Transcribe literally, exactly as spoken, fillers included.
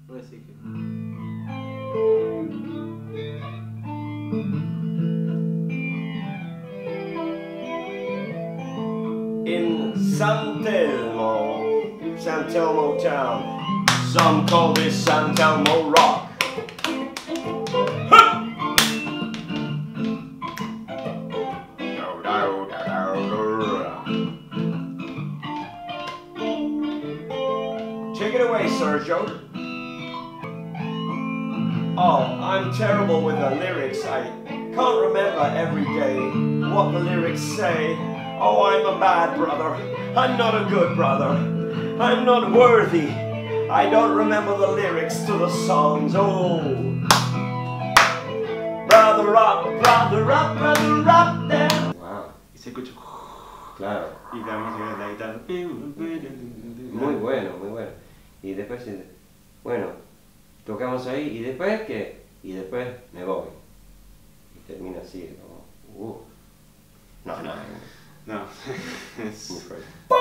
Así que... In San Telmo, San Telmo town, some call this San Telmo rock. Take it away, Sergio. Oh, I'm terrible with the lyrics. I can't remember every day what the lyrics say. Oh, I'm a bad brother. I'm not a good brother. I'm not worthy. I don't remember the lyrics to the songs. Oh, brother up, brother up, brother up there. Wow. Y se escucha. Claro. Y la música de la guitarra. Muy bueno, muy bueno. Y después, bueno, tocamos ahí y después que, y después me voy. Y termina así, como, uh. No, no. No, es... Muy fuerte.